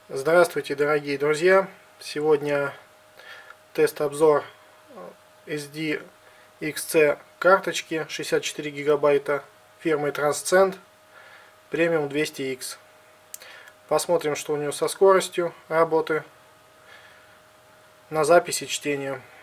Здравствуйте, дорогие друзья! Сегодня тест-обзор SD XC карточки 64 гигабайта фирмы Transcend Premium 200X. Посмотрим, что у нее со скоростью работы на записи чтения.